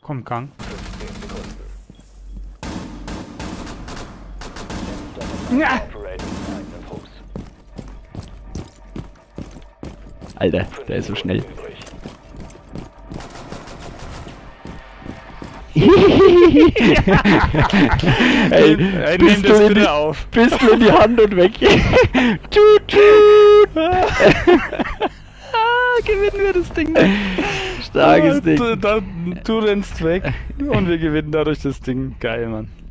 Komm, Gang. 15 Sekunden. Ja. Operator in eigenem Fuß. Alter, 5 der ist so Sekunden schnell. übrig. Ey, Nimm das bitte auf. Pistole in die Hand und weg. Tut, tut. Gewinnen wir das Ding. Starkes Ding. Du rennst weg und wir gewinnen dadurch das Ding. Geil, Mann.